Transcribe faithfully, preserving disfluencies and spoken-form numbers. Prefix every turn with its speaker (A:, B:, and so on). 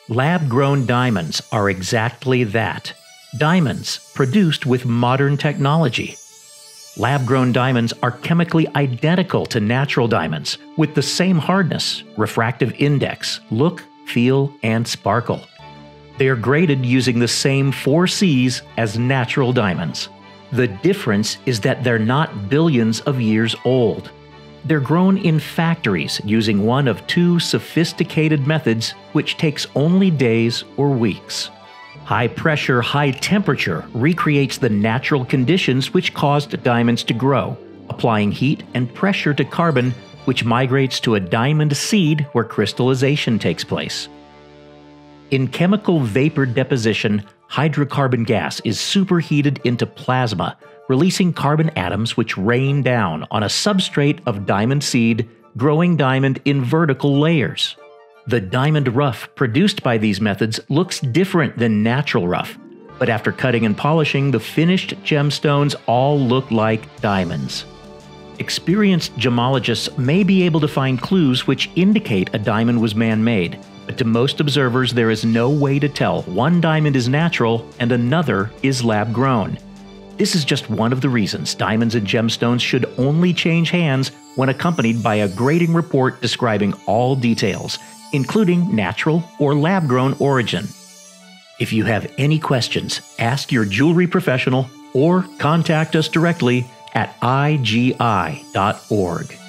A: Lab-grown diamonds are exactly that. Diamonds produced with modern technology. Lab-grown diamonds are chemically identical to natural diamonds, with the same hardness, refractive index, look, feel, and sparkle. They are graded using the same four C's as natural diamonds. The difference is that they're not billions of years old. They're grown in factories using one of two sophisticated methods which takes only days or weeks. High pressure, high temperature recreates the natural conditions which caused diamonds to grow, applying heat and pressure to carbon, which migrates to a diamond seed where crystallization takes place. In chemical vapor deposition, hydrocarbon gas is superheated into plasma, releasing carbon atoms which rain down on a substrate of diamond seed, growing diamond in vertical layers. The diamond rough produced by these methods looks different than natural rough, but after cutting and polishing, the finished gemstones all look like diamonds. Experienced gemologists may be able to find clues which indicate a diamond was man-made, but to most observers there is no way to tell one diamond is natural and another is lab-grown. This is just one of the reasons diamonds and gemstones should only change hands when accompanied by a grading report describing all details, including natural or lab-grown origin. If you have any questions, ask your jewelry professional or contact us directly at I G I dot org.